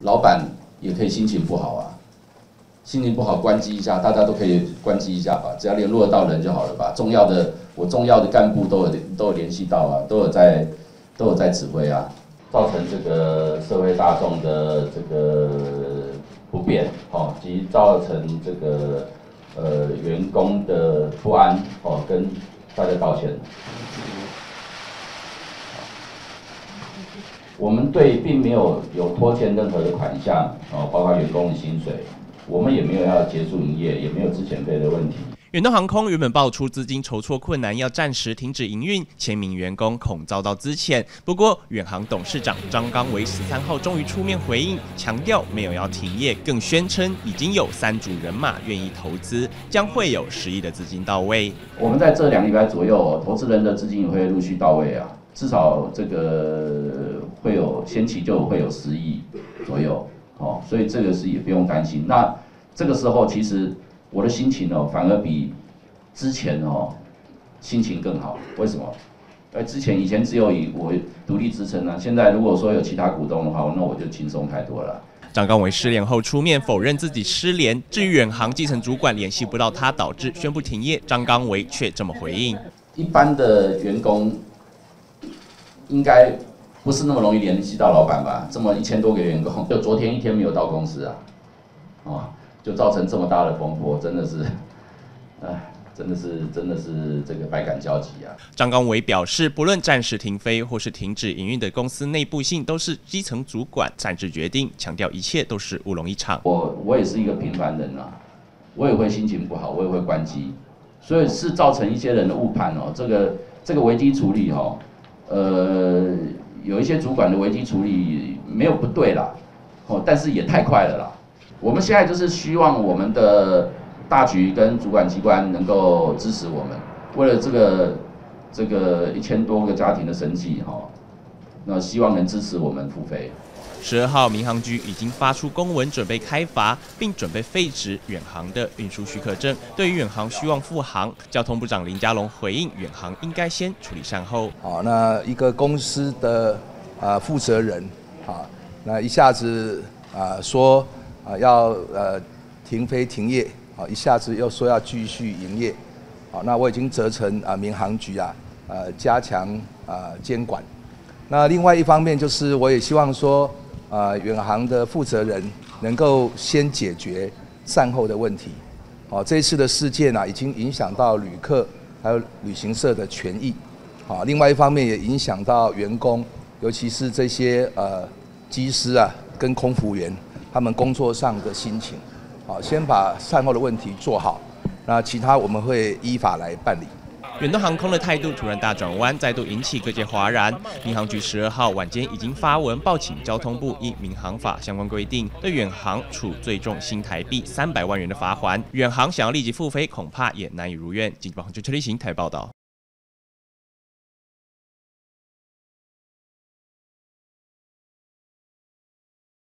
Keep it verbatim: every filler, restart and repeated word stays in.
老板也可以心情不好啊，心情不好关机一下，大家都可以关机一下吧，只要联络得到人就好了吧。重要的我重要的干部都有都有联系到啊，都有在都有在指挥啊，造成这个社会大众的这个不便哦，及造成这个呃员工的不安哦，跟大家道歉。我们队并没有有拖欠任何的款项哦，包括员工的薪水，我们也没有要结束营业，也没有资遣费的问题。 远东航空原本爆出资金筹措困难，要暂时停止营运，千名员工恐遭到资遣。不过，远航董事长张刚维十三号终于出面回应，强调没有要停业，更宣称已经有三组人马愿意投资，将会有十亿的资金到位。 我们在这两个礼拜左右，投资人的资金也会陆续到位啊，至少这个会有先期就会有十亿左右哦，所以这个是也不用担心。那这个时候其实。我的心情哦，反而比之前哦心情更好。为什么？呃，之前以前只有以我独立支撑啊，现在如果说有其他股东的话，那我就轻松太多了。 张刚维失联后出面否认自己失联，至于远航基层主管联系不到他，导致宣布停业，张刚维却这么回应： 一般的员工应该不是那么容易联系到老板吧？这么一千多个员工，就昨天一天没有到公司啊，哦。就造成这么大的风波，真的是，哎，真的是，真的是这个百感交集啊！ 张刚维表示，不论暂时停飞或是停止营运的公司内部性，都是基层主管擅自决定，强调一切都是乌龙一场。 我我也是一个平凡人啊，我也会心情不好，我也会关机，所以是造成一些人的误判哦。这个这个危机处理哦，呃，有一些主管的危机处理没有不对啦，哦，但是也太快了啦。我们现在就是希望我们的大局跟主管机关能够支持我们，为了这个这个一千多个家庭的生计哈，那希望能支持我们复飞。 十二号，民航局已经发出公文，准备开罚，并准备废止远航的运输许可证。对于远航希望复航，交通部长林佳龙回应，远航应该先处理善后。 好，那一个公司的啊负责人啊，那一下子啊说。啊，要呃停飞停业，啊，一下子又说要继续营业，好，那我已经责成啊民航局啊，呃加强啊监管。那另外一方面就是我也希望说，啊远航的负责人能够先解决善后的问题。哦，这一次的事件啊，已经影响到旅客还有旅行社的权益，好，另外一方面也影响到员工，尤其是这些呃机师啊跟空服员。他们工作上的心情，好，先把善后的问题做好，那其他我们会依法来办理。 远东航空的态度突然大转弯，再度引起各界哗然。民航局十二号晚间已经发文报请交通部依民航法相关规定，对远航处最重新台币三百万元的罚锾。远航想要立即复飞，恐怕也难以如愿。经济报就车立行台报道。